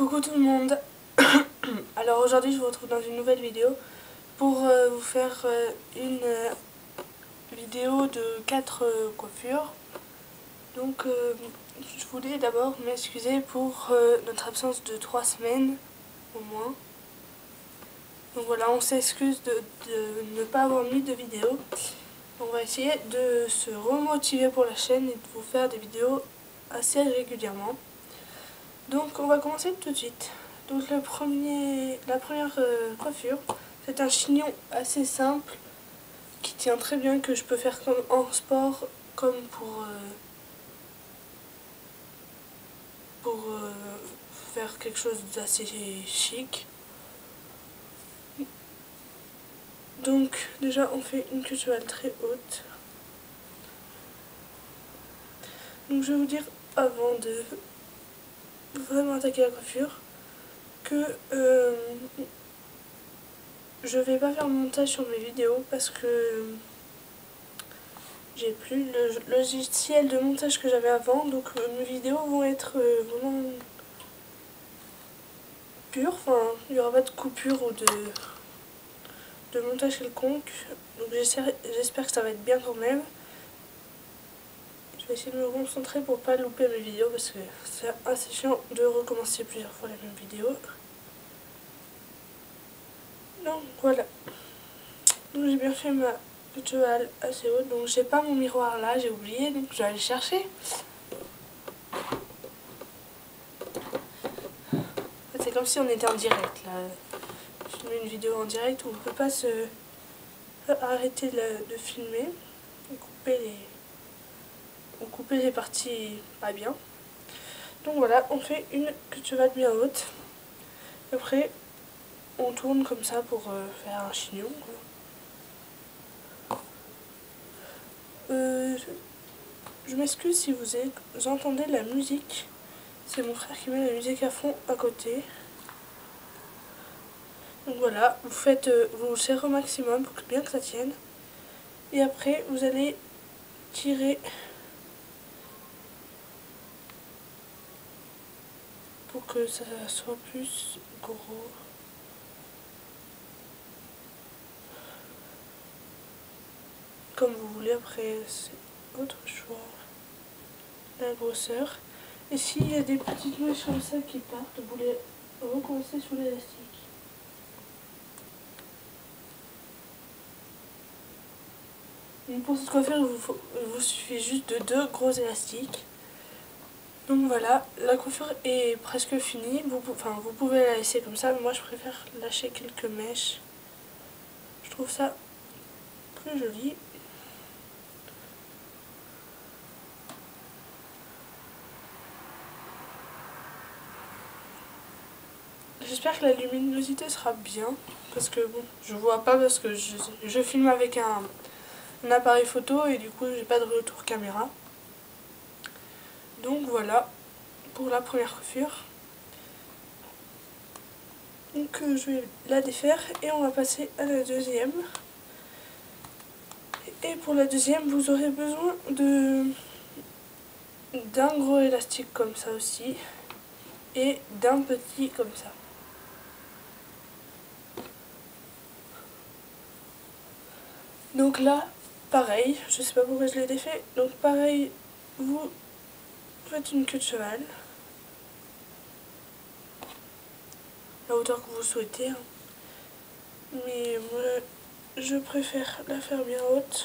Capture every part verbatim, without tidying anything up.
Coucou tout le monde. Alors aujourd'hui je vous retrouve dans une nouvelle vidéo pour euh, vous faire euh, une euh, vidéo de quatre euh, coiffures. Donc euh, je voulais d'abord m'excuser pour euh, notre absence de trois semaines au moins. Donc voilà, on s'excuse de, de ne pas avoir mis de vidéo. On va essayer de se remotiver pour la chaîne et de vous faire des vidéos assez régulièrement. Donc on va commencer tout de suite. Donc le premier, la première euh, coiffure, c'est un chignon assez simple qui tient très bien, que je peux faire comme en sport comme pour, euh, pour euh, faire quelque chose d'assez chic. Donc déjà on fait une queue de cheval très haute. Donc je vais vous dire avant de vraiment attaquer la coiffure que euh, je vais pas faire mon montage sur mes vidéos parce que j'ai plus le logiciel de montage que j'avais avant, donc euh, mes vidéos vont être euh, vraiment pures, enfin il n'y aura pas de coupure ou de, de montage quelconque, donc j'espère que ça va être bien quand même. Je vais essayer de me concentrer pour pas louper mes vidéos parce que c'est assez chiant de recommencer plusieurs fois la même vidéo. Donc voilà, donc j'ai bien fait ma queue de cheval assez haute, donc j'ai pas mon miroir là, j'ai oublié, donc je vais aller chercher. C'est comme si on était en direct là. Je filme une vidéo en direct où on ne peut pas se arrêter de, de filmer et couper les, ou couper les parties pas bien. Donc voilà, on fait une queue de cheval bien haute. Après, on tourne comme ça pour euh, faire un chignon. Euh, je m'excuse si vous, avez, vous entendez la musique. C'est mon frère qui met la musique à fond à côté. Donc voilà, vous faites, euh, vous serrez au maximum pour que bien que ça tienne. Et après, vous allez tirer pour que ça soit plus gros. Comme vous voulez, après c'est votre choix, la grosseur. Et s'il y a des petites mèches comme ça qui partent, vous voulez recommencer sous l'élastique. Pour cette coiffure, il vous, faut, il vous suffit juste de deux gros élastiques. Donc voilà, la coiffure est presque finie. Vous, enfin, vous pouvez la laisser comme ça, mais moi je préfère lâcher quelques mèches. Je trouve ça plus joli. J'espère que la luminosité sera bien, parce que bon, je vois pas parce que je, je filme avec un, un appareil photo et du coup j'ai pas de retour caméra. Donc voilà pour la première coiffure. Donc euh, je vais la défaire et on va passer à la deuxième. Et pour la deuxième, vous aurez besoin de d'un gros élastique comme ça aussi et d'un petit comme ça. Donc là, pareil, je sais pas pourquoi je l'ai défait. Donc pareil, vous faites une queue de cheval, la hauteur que vous souhaitez. Hein. Mais moi, je préfère la faire bien haute.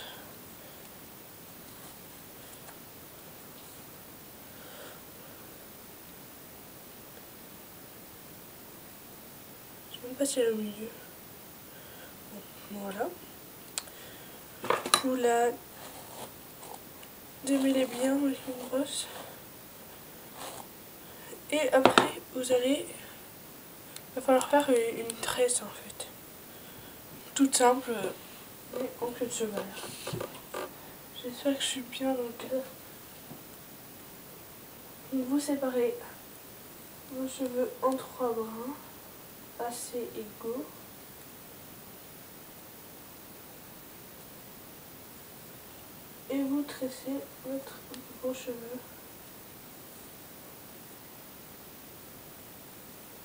Je sais même pas si elle est au milieu. Bon, voilà. Vous la démêlez bien avec une brosse. Et après, vous allez... Il va falloir faire une tresse en fait. Toute simple, mais en queue de cheval. J'espère que je suis bien dans le cadre. Donc vous séparez vos cheveux en trois brins, assez égaux. Et vous tressez votre, vos cheveux.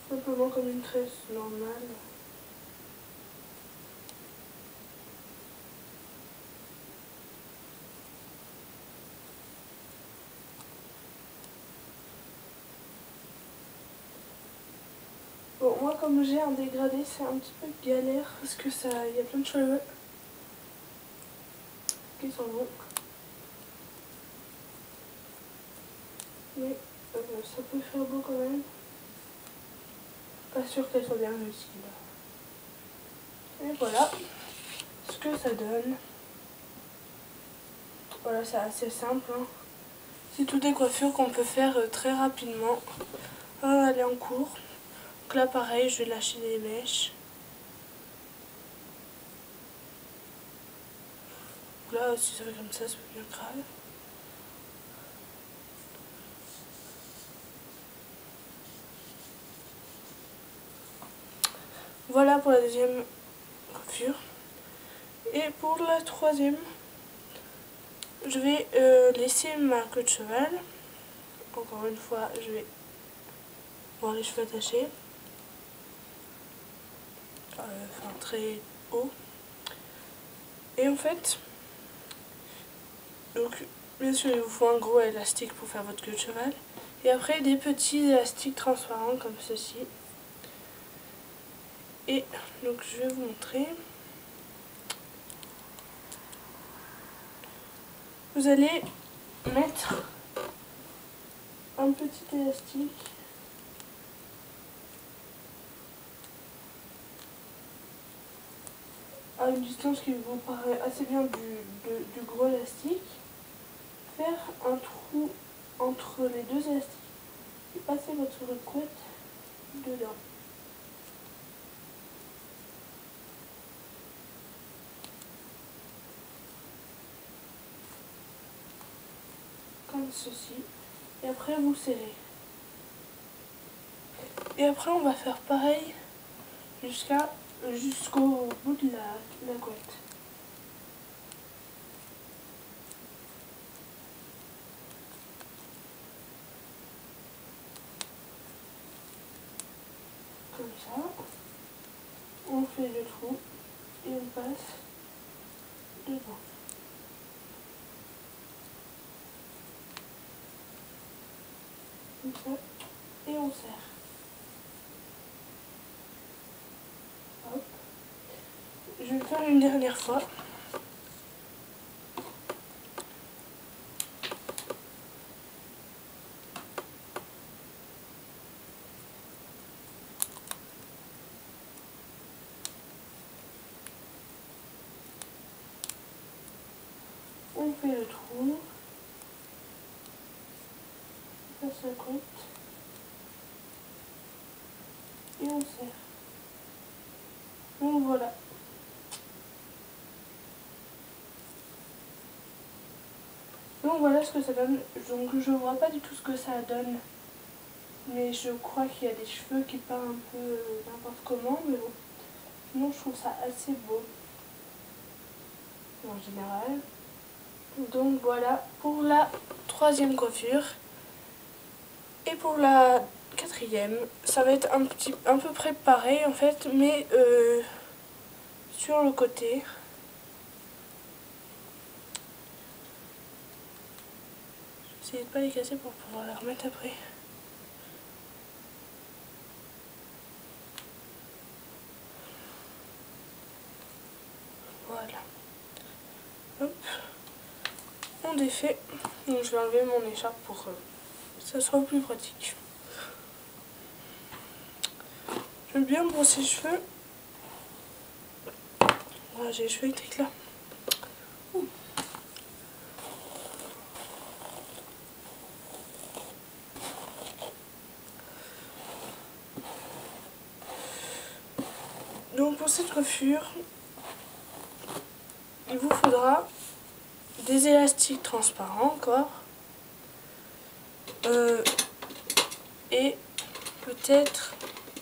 simplement comme une tresse normale. Bon, moi comme j'ai un dégradé, c'est un petit peu galère parce que ça, il y a plein de cheveux qui sont longs. Mais euh, ça peut faire beau quand même. Pas sûr qu'elle soit bien réussie là. Et voilà ce que ça donne. Voilà, c'est assez simple. Hein. C'est toutes des coiffures qu'on peut faire euh, très rapidement avant d'aller en cours. Donc là pareil, je vais lâcher les mèches. Donc là si ça fait comme ça, c'est pas bien grave. Voilà pour la deuxième coiffure. Et pour la troisième, je vais euh, laisser ma queue de cheval. Encore une fois, je vais voir les cheveux attachés. Euh, enfin, très haut. Et en fait, donc, bien sûr, il vous faut un gros élastique pour faire votre queue de cheval. Et après, des petits élastiques transparents comme ceci. Et donc, je vais vous montrer. Vous allez mettre un petit élastique à une distance qui vous paraît assez bien du, de, du gros élastique. Faire un trou entre les deux élastiques et passer votre couette dedans. Comme ceci. Et après vous serrez. Et après on va faire pareil jusqu'à jusqu'au bout de la, la couette. Comme ça. On fait le trou et on passe dedans. Comme ça. Et on serre. Hop. Je vais le faire une dernière fois. On fait le trou. On passe la couette. Et on serre. Donc voilà. Donc voilà ce que ça donne. Donc je vois pas du tout ce que ça donne. Mais je crois qu'il y a des cheveux qui partent un peu euh, n'importe comment. Mais bon. Sinon je trouve ça assez beau. En général. Donc voilà pour la troisième coiffure. Et pour la quatrième, ça va être un petit un peu près pareil en fait, mais euh, sur le côté. J'essaie de pas les casser pour pouvoir les remettre après. Voilà. Hop. On défait. Donc je vais enlever mon écharpe pour que ça soit plus pratique. J'aime bien brosser les cheveux. Voilà, j'ai les cheveux électriques là. Ouh. Donc pour cette coiffure, il vous faudra des élastiques transparents encore. Euh, et peut-être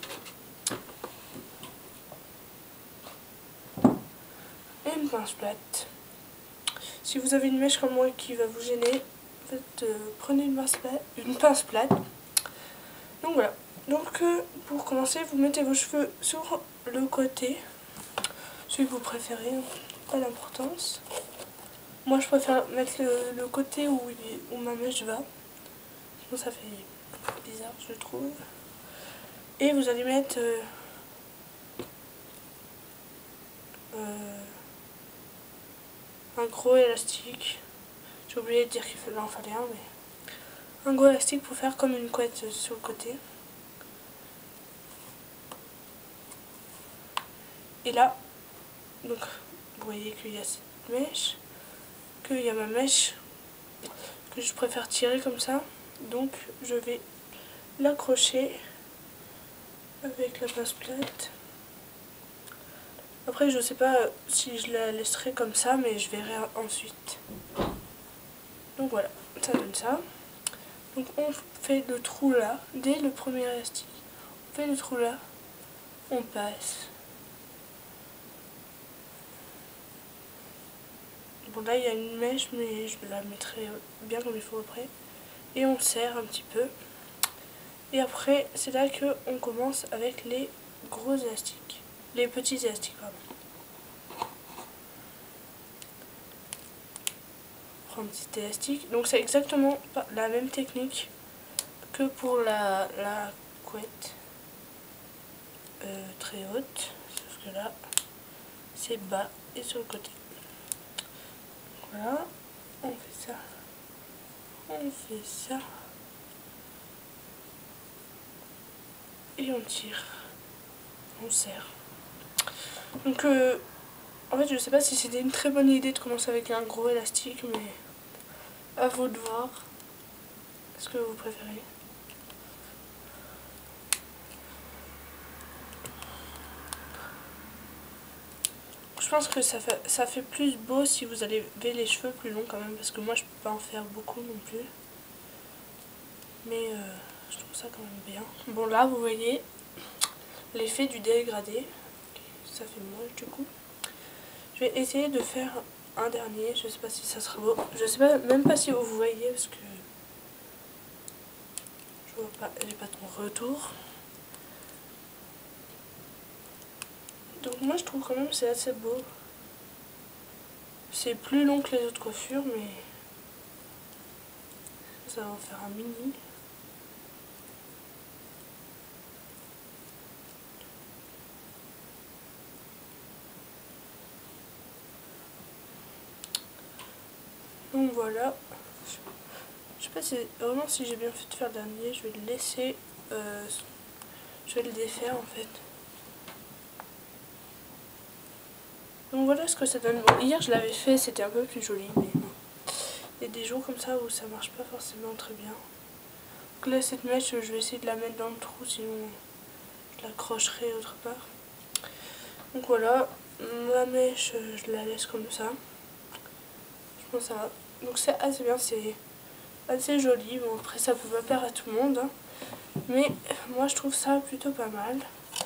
une pince plate. Si vous avez une mèche comme moi qui va vous gêner, en fait, euh, prenez une pince plate, une pince plate. Donc voilà. Donc euh, pour commencer, vous mettez vos cheveux sur le côté, celui que vous préférez, pas d'importance. Moi je préfère mettre le, le côté où, où ma mèche va, sinon ça fait bizarre je trouve. Et vous allez mettre euh, euh, un gros élastique. J'ai oublié de dire qu'il en fallait un, mais un gros élastique pour faire comme une couette sur le côté. Et là, donc vous voyez qu'il y a cette mèche, qu'il y a ma mèche que je préfère tirer comme ça. Donc je vais l'accrocher avec la pince plate. Après je sais pas si je la laisserai comme ça, mais je verrai ensuite. Donc voilà, ça donne ça. Donc on fait le trou là, dès le premier élastique. On fait le trou là, on passe. Bon là il y a une mèche, mais je la mettrai bien comme il faut après. Et on serre un petit peu. Et après c'est là que on commence avec les gros élastiques. Les petits élastiques pardon. On prend un petit élastique. Donc c'est exactement la même technique que pour la, la couette euh, très haute. Sauf que là c'est bas et sur le côté. Voilà, on fait ça, on fait ça, et on tire, on serre. Donc, euh, en fait, je sais pas si c'était une très bonne idée de commencer avec un gros élastique, mais à vous de voir. Est-ce que vous préférez? Je pense que ça fait, ça fait plus beau si vous avez les cheveux plus longs quand même, parce que moi je peux pas en faire beaucoup non plus. Mais euh, je trouve ça quand même bien. Bon là vous voyez l'effet du dégradé, ça fait moche du coup. Je vais essayer de faire un dernier, je sais pas si ça sera beau. Je sais pas, même pas si vous voyez parce que je vois pas, j'ai pas ton retour. Donc moi je trouve quand même c'est assez beau. C'est plus long que les autres coiffures, mais ça va en faire un mini. Donc voilà. Je sais pas si vraiment si j'ai bien fait de faire le dernier, je vais le laisser, euh, je vais le défaire en fait. Donc voilà ce que ça donne. Bon, hier je l'avais fait, c'était un peu plus joli, mais bon. Il y a des jours comme ça où ça marche pas forcément très bien. Donc là cette mèche, je vais essayer de la mettre dans le trou, sinon je l'accrocherai autre part. Donc voilà, ma mèche, je la laisse comme ça. Je pense que ça va. Donc c'est assez bien, c'est assez joli. Bon après ça peut pas plaire à tout le monde, hein. Mais moi je trouve ça plutôt pas mal.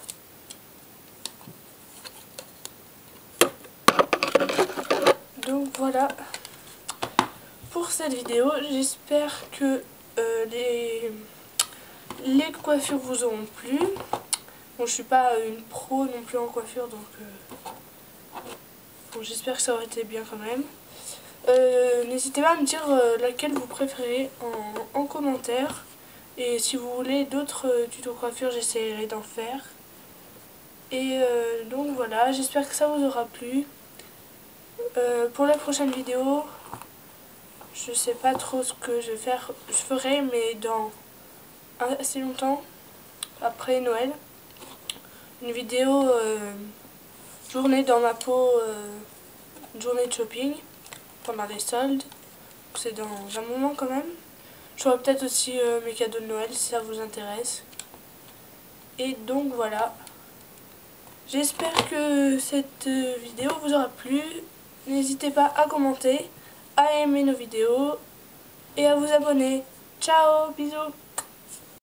Donc voilà pour cette vidéo, j'espère que euh, les, les coiffures vous auront plu. Bon, je suis pas une pro non plus en coiffure, donc euh, bon, j'espère que ça aurait été bien quand même. Euh, N'hésitez pas à me dire euh, laquelle vous préférez en, en commentaire. Et si vous voulez d'autres euh, tutos coiffure, j'essaierai d'en faire. Et euh, donc voilà, j'espère que ça vous aura plu. Euh, pour la prochaine vidéo, je sais pas trop ce que je vais faire. Je ferai, mais dans assez longtemps, après Noël, une vidéo euh, journée dans ma peau, euh, une journée de shopping pendant les soldes. C'est dans un moment quand même. Je ferai peut-être aussi euh, mes cadeaux de Noël si ça vous intéresse. Et donc voilà. J'espère que cette vidéo vous aura plu. N'hésitez pas à commenter, à aimer nos vidéos et à vous abonner. Ciao, bisous.